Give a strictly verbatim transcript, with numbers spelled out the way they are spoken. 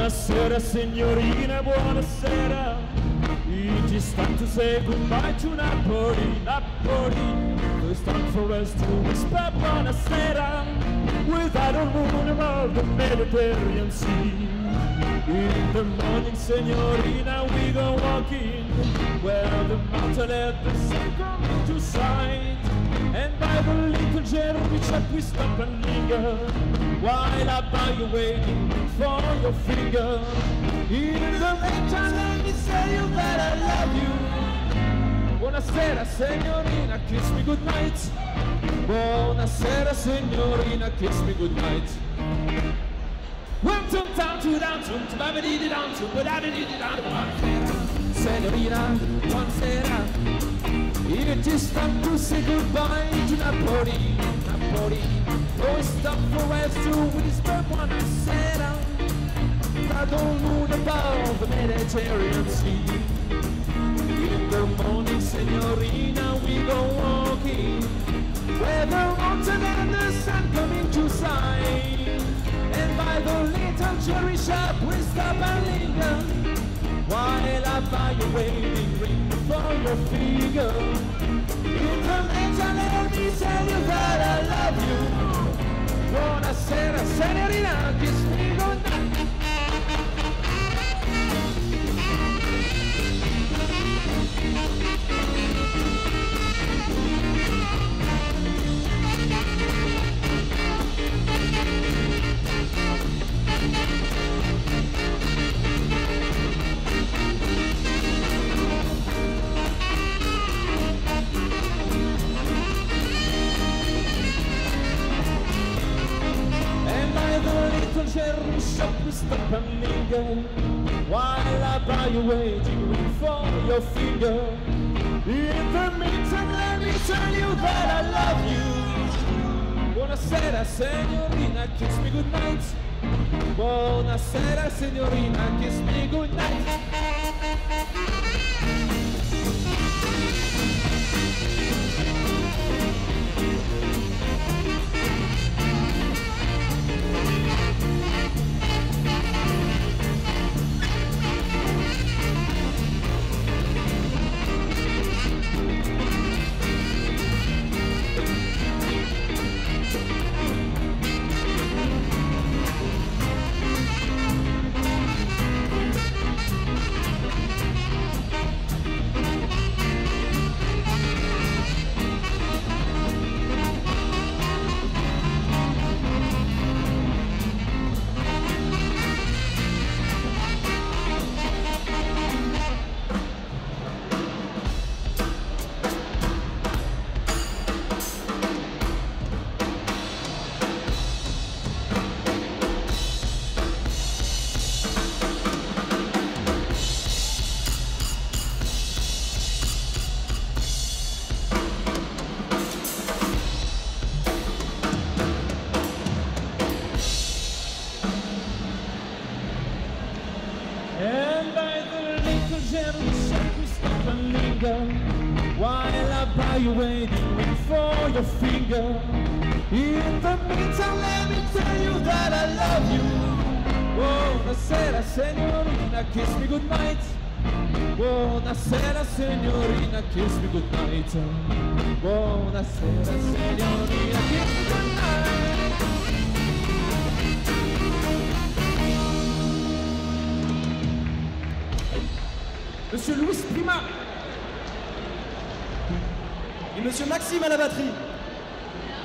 Buonasera signorina, buonasera. It is time to say goodbye to Napoli, Napoli. It's time for us to whisper buonasera without a moon above the Mediterranean Sea. In the morning, signorina, we go walking where the mountain let the sun come into sight. And by the little Jeremy shop we stop and linger while I buy you waiting for your finger. In the meantime, let me tell you that I love you. Buonasera, signorina, kiss me goodnight. Buonasera, signorina, kiss me goodnight. One to down to down to to babidi down to but I did it down to signorina, buonasera. It is time to say goodbye to Napoli, Napoli. Oh, it's time for us to whisper buonasera. I don't know about the Mediterranean Sea. In the morning, signorina, we go walking where the mountain and the sun come into sight. And by the little cherry shop we stop and linger while I buy you waiting ring for your finger. In the meantime, let me tell you that I love you. Buonasera, signorina, kiss me goodnight. Cherry shop we stop and linger while I buy you waiting for your finger. In the meantime, let me tell you that I love you. Buonasera, signorina, kiss me goodnight. Buonasera, signorina, kiss me goodnight. While I buy you waiting for your finger. In the meantime, let me tell you that I love you. Buonasera, signorina, kiss me goodnight. Buonasera, signorina, kiss me goodnight. Buonasera, signorina, kiss me goodnight. Monsieur Louis Prima et Monsieur Maxime à la batterie.